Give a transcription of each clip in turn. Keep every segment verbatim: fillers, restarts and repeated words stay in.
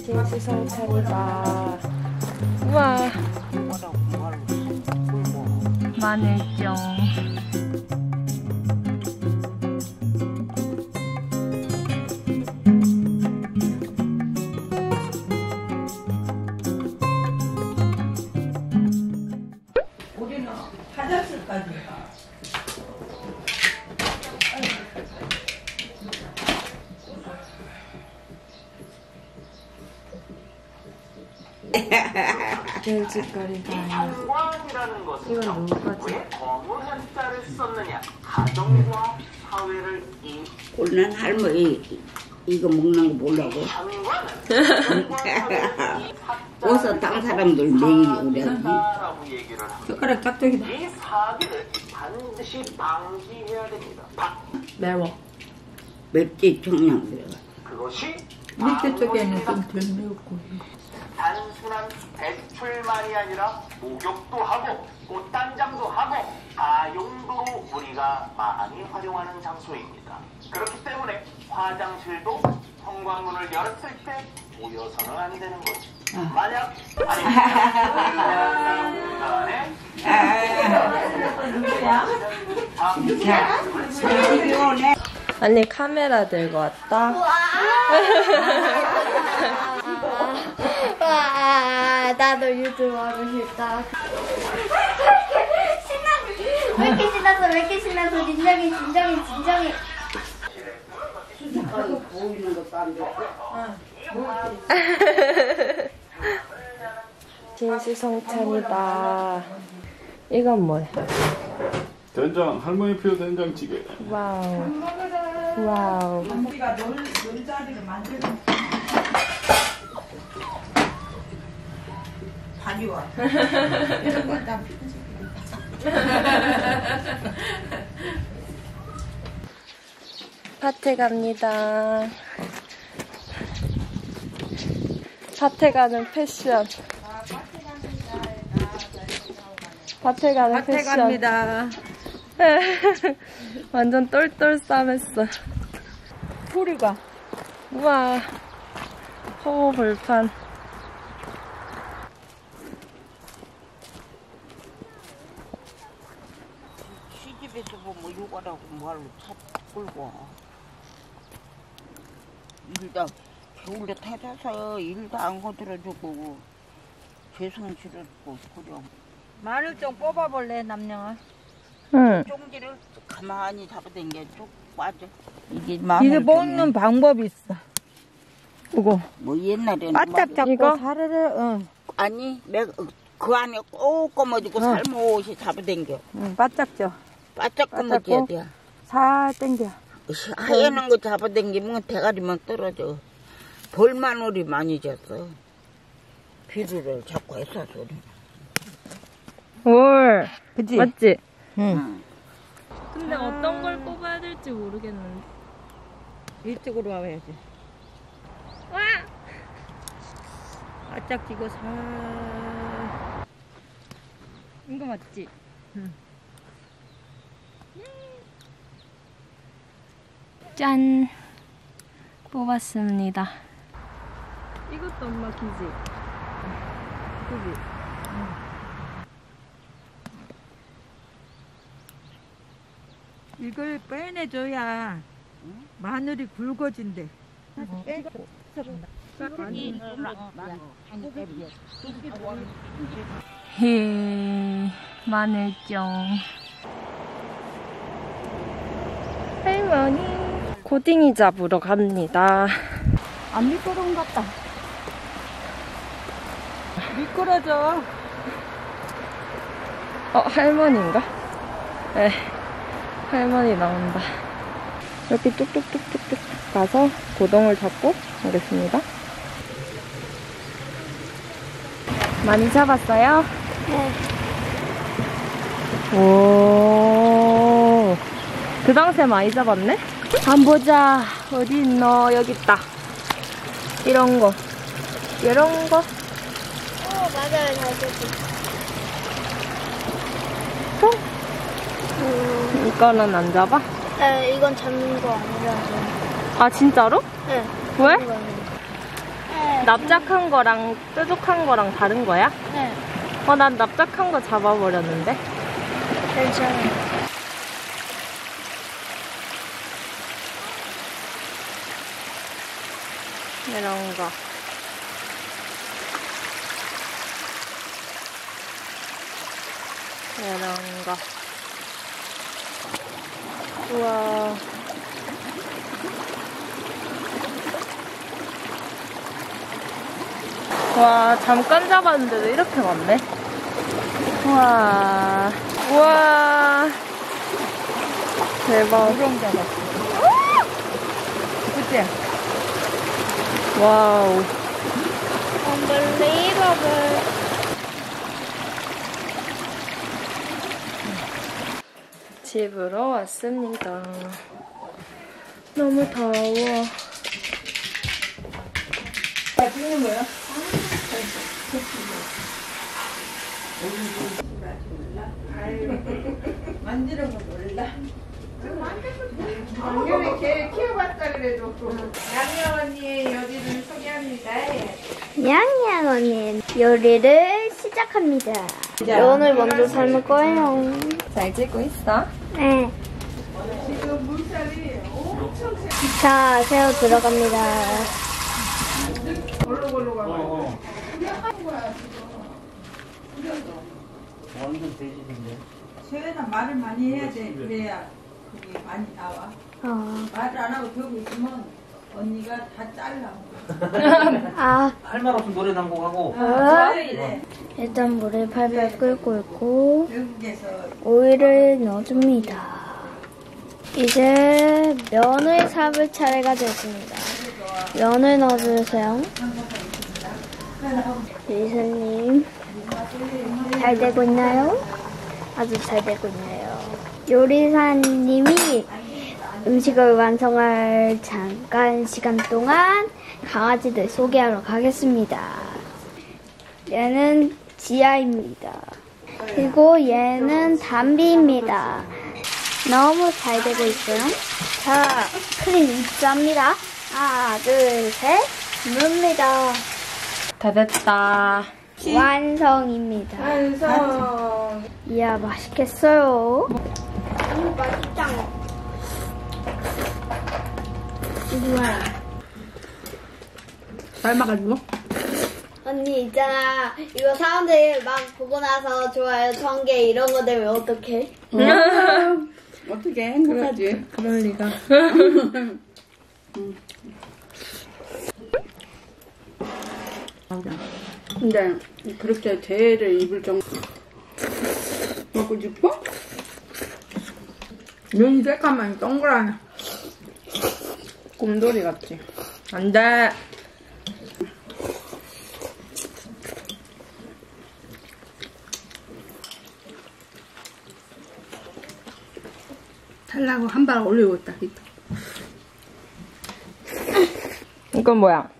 진수성찬이다. 우와. 마늘쫑. 우리는 화장실까지. 별짓거리가 아니야. 이건 누구지? 거무한자를 썼느냐? 가정과 사회를 이 오늘 할머니 이거 먹는 거 보려고. 어서 다른 사람들 내일 그래. 젓가락 짝짝이다. 이 사기를 반드시 방지해야 됩니다. 매워. 맵지 청량 들어가. 그것이 밑에 쪽에는 좀 덜 매웠고. 단순한 배출만이 아니라 목욕도 하고 꽃단장도 하고 다용도로 우리가 많이 활용하는 장소입니다. 그렇기 때문에 화장실도 현관문을 열었을 때 모여서는 안 되는 거지. 아. 만약 누구야? 아니 카메라 들고 왔다. 와, 나도 유튜브 하고 싶다. 신나. 왜 이렇게 신났어? 왜 이렇게 신났어? 진정해, 진정해, 진정해. 보이는 것도 안 돼. 진수성찬이다. 이건 뭐야? 된장, 할머니표 된장찌개. 와우. 와우. 우리가 놀, 놀자리를 만들면 다리와 이런 거다. 밭에 갑니다. 밭에 가는 패션. 밭에 가는 밭에 패션. 갑니다. 완전 똘똘 싸맸어. 소리가. 우와. 허브 벌판. 시집에서 보면 요거라고 말로 차 끌고 일도 겨울에 타자서 일도 안 거들어주고 죄송스럽고 그래. 마늘 좀 뽑아볼래 남녀아? 응. 쫑지를 가만히 잡아당겨 쭉 빠져. 이게 마늘 이게 먹는 방법이 있어. 이거 뭐 옛날에는 바짝 잡고 이거? 사르르. 응. 아니 내가 그 안에 꼭 검어지고 어. 살못이 잡아당겨. 응, 바짝 쪄. 바짝 검어져야 바짝 돼. 살 땡겨. 하얘는 거 잡아당기면 대가리만 떨어져. 벌마늘이 많이 졌어. 비료를 자꾸 했어 소리. 올. 그치? 맞지? 응. 근데 어떤 걸 뽑아야 될지 모르겠는데. 이쪽으로 와야지. 와! 바짝 찌고 살. 이거 맞지? 응. 짠! 뽑았습니다. 이것도 엄마 기지? 그지? 이걸 빼내줘야 마늘이 굵어진대. 해 마늘쫑. 할머니 고딩이 잡으러 갑니다. 안 미끄러운 것 같다. 미끄러져. 어, 할머니인가? 네, 할머니 나온다. 이렇게 뚝뚝뚝뚝뚝 가서 고동을 잡고 오겠습니다. 많이 잡았어요? 네. 오, 그 당시에 많이 잡았네? 한번 보자. 어디 있노? 여기 있다. 이런 거. 이런 거. 어, 맞아요. 잘 됐어. 어? 음, 이거는 안 잡아? 네, 이건 잡는 거 아니라서. 아, 진짜로? 네. 왜? 잡는 거 아니에요. 아, 네. 납작한 거랑 뾰족한 거랑 다른 거야? 네. 어, 난 납작한 거 잡아버렸는데. 괜찮아요. 이런 거. 이런 거. 우와. 와, 잠깐 잡았는데도 이렇게 많네. 우와. 우와. 대박. 우렁 잡았어. 그치? 와우. Unbelievable. 집으로 왔습니다. 너무 더워. 다 찍는 거야? 만지는 거 몰라? 작년에 걔 키워봤다 그래도 양양 언니의 요리를 소개합니다. 양양 언니 요리를 시작합니다. 면을 먼저 삶을 거예요. 잘 찍고 있어? 네. 지금 물살이 엄청 세. 자, 새우 들어갑니다. 골로 골로 가고. 새우는 말을 많이 해야 돼. 그래야 그게 많이 나와. 어. 말을 안 하고 들고 있으면 언니가 다 잘라. 아, 할 말 없으면 노래 난곡하고 어? 이래. 일단 물을 팔팔 끓고 있고 외국에서 오일을 넣어줍니다. 이제 면을 삶을 차례가 됐습니다. 면을 넣어주세요. 리사님, 잘 되고 있나요? 아주 잘 되고 있네요. 요리사님이 음식을 완성할 잠깐 시간 동안 강아지들 소개하러 가겠습니다. 얘는 지아입니다. 그리고 얘는 담비입니다. 너무 잘 되고 있어요. 자, 크림 입자입니다. 하나, 둘, 셋, 넣습니다. 다 됐다. 완성입니다. 완성. 이야, 맛있겠어요. 음, 맛있다. 우와. 삶아가지고. 언니 있잖아. 이거 사람들이 막 보고 나서 좋아요 천 개 이런 거 되면 어떡해? 어떻게 행복하지? 그럴 리가. 근데 그렇게 대를 입을 정도 먹고 싶어? 면이 새까만 동그라네. 곰돌이 같지? 안 돼. 탈라고 한 발 올리고 있다. 이건 뭐야?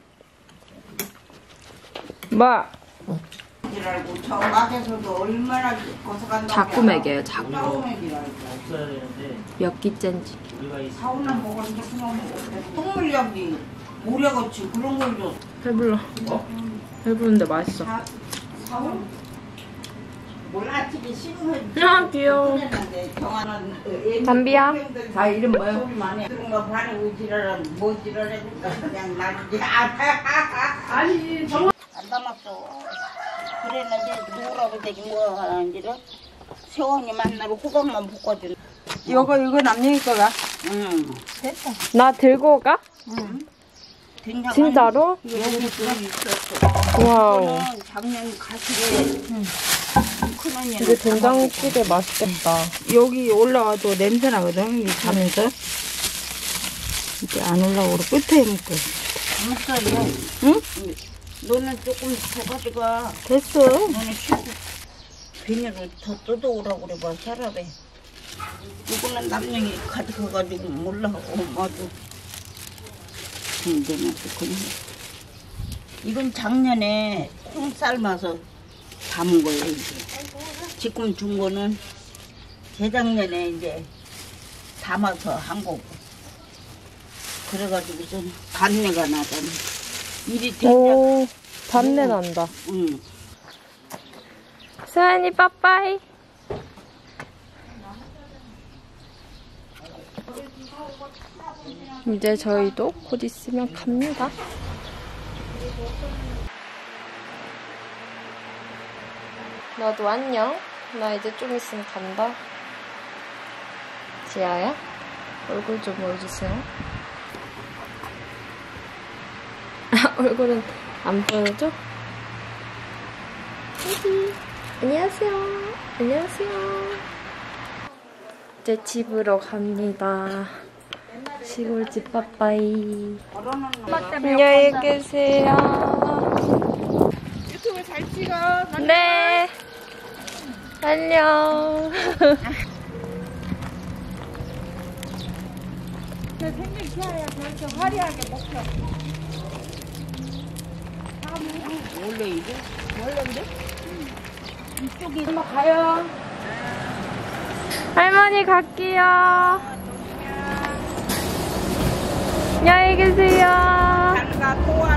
뭐? 이라고 정각에서도 얼마나 고생한다고. 자꾸 먹여요, 자꾸. 사오맥이라고. 없어야 되는데 몇 끼째인지. 우리가 이 사오나 먹었는데 그냥 먹었대. 똥물약이 모래같이 그런 걸 줘. 배불러. 배부른데 맛있어. 사오? 몰라치기 싫으면 아, 귀여워. 정하는 담비야. 다 이름 뭐야? 소리 많이 해. 그런 거 반응 지랄은 뭐 지랄해 그냥 나지. 아니 정말 안 담았어. 그랬는데 누구라고 되긴 뭐 하는지를 세원이 만나러 호박만 볶아준. 이거 이거 남영이 거야? 응. 나 들고 가? 된장 진짜로? 여기 좀 있었어. 와우. 이거는 작년 가시게 큰 언니는 이게 된장찌개 맛있겠다. 여기 올라와도 냄새 나거든. 이 자면서 이게 안 올라오고 끝에 묶어. 잘못살이야. 응? 너는 조금 더 가져가. 됐어. 너는 쉬고 비닐을 더 뜯어오라고 그래 봐 차라리. 이거는 남녀이 가져가가지고 몰라. 엄마도. 근데 그냥 이건 작년에 콩 삶아서 담은 거예요 이제. 지금 준 거는 재작년에 이제 담아서 한 거고. 그래가지고 좀 단내가 나잖아. 이리 된장. 오, 단내 난다. 응. 수연이 빠빠이. 이제 저희도 곧 있으면 갑니다. 너도 안녕. 나 이제 좀 있으면 간다. 지아야, 얼굴 좀 보여주세요. 얼굴은 안 보여줘? 여기. 안녕하세요. 안녕하세요. 이제 집으로 갑니다. 시골집 빠빠이. 안녕히 계세요. 유튜브 잘 찍어. 네. 안녕. 생긴 키아야 그렇게 화려하게 먹혀. 원래 이게? 이쪽이 한번 가요. 할머니 갈게요. 안녕히 계세요. 장가 또